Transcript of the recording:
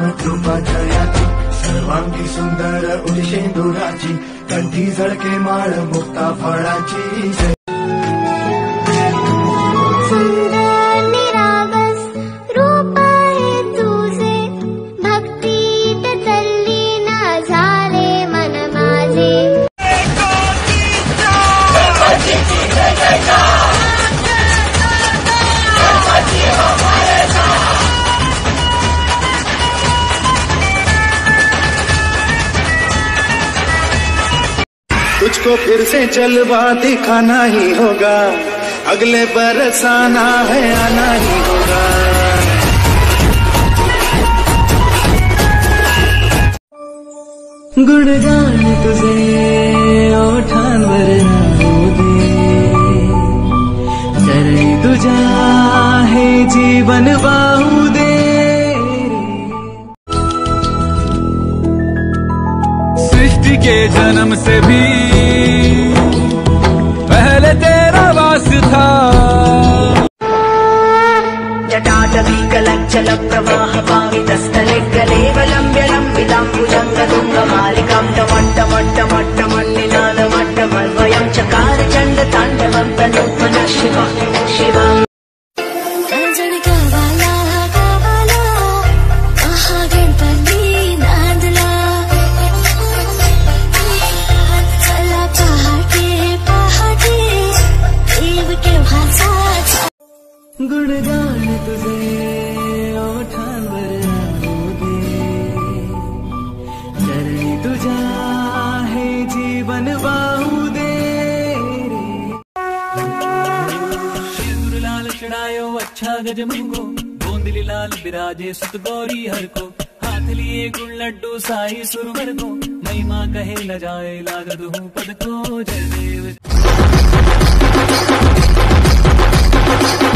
कृपा जयाची सर्वांगी सुंदर उदिशेंदुराची कंठी झळके माळ मुक्ता फळाची जय तुझको फिर से जलवा दिखाना ही होगा, अगले बरस आना है आना ही होगा। गुणगान तुझे ओठांवर राहू दे, चरणी तुझ्या हे जीवन वाहू दे। सृष्टि के जन्म से भी पहले तेरा वास था। जटाटवी कलज्जल प्रवाह पावितस्थले कलेवलम्ब्य लम्बिताम्बुजङ्ग तुङ्गमालिकां टमट्टमट्टमट्टमन्निनादमट्टमन्वयं चकार चण्ड ताण्डवं तनोत्मनः शिव शिव। गुणगान तुझे ओठांवर राहू दे, चरणी तुझ्या हे जीवन वाहू दे। सिंदूर लाल चढ़ायो अच्छा गज मुझको, गोंदली लाल बिराजे सुत गौरी हर को। हाथ लिए गुण लड्डू साई सुरवर को, महिमा कहे न जाए लागत हूँ पद को। जय देव